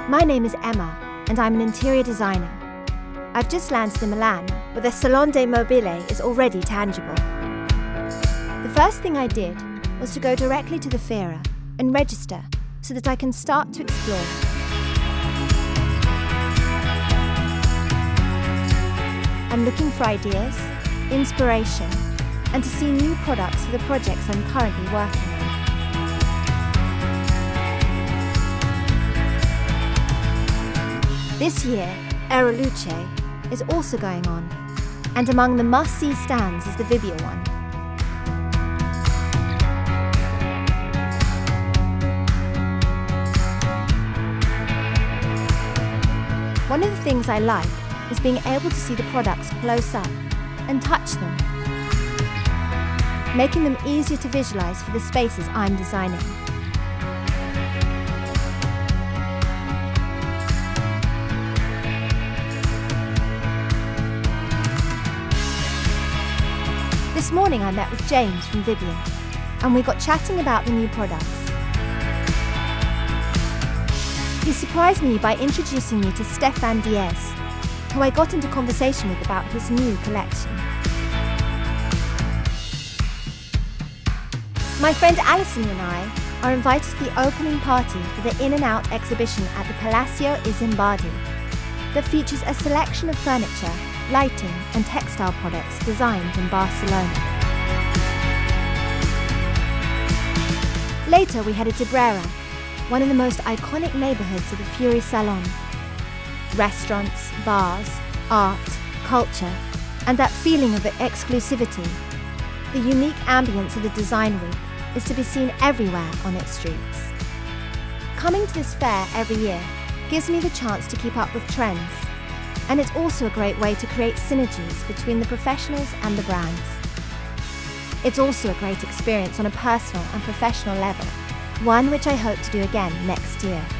My name is Emma, and I'm an interior designer. I've just landed in Milan, where the Salone del Mobile is already tangible. The first thing I did was to go directly to the Fiera and register so that I can start to explore. I'm looking for ideas, inspiration, and to see new products for the projects I'm currently working on. This year, Euroluce is also going on, and among the must-see stands is the Vibia one. One of the things I like is being able to see the products close up and touch them, making them easier to visualize for the spaces I'm designing. This morning I met with James from Vibia, and we got chatting about the new products. He surprised me by introducing me to Stefan Diez, who I got into conversation with about his new collection. My friend Alison and I are invited to the opening party for the In and Out exhibition at the Palazzo Isimbardi that features a selection of furniture, lighting and textile products designed in Barcelona. Later we headed to Brera, one of the most iconic neighbourhoods of the Fiori Salon. Restaurants, bars, art, culture, and that feeling of exclusivity. The unique ambience of the Design Week is to be seen everywhere on its streets. Coming to this fair every year gives me the chance to keep up with trends, and it's also a great way to create synergies between the professionals and the brands. It's also a great experience on a personal and professional level, one which I hope to do again next year.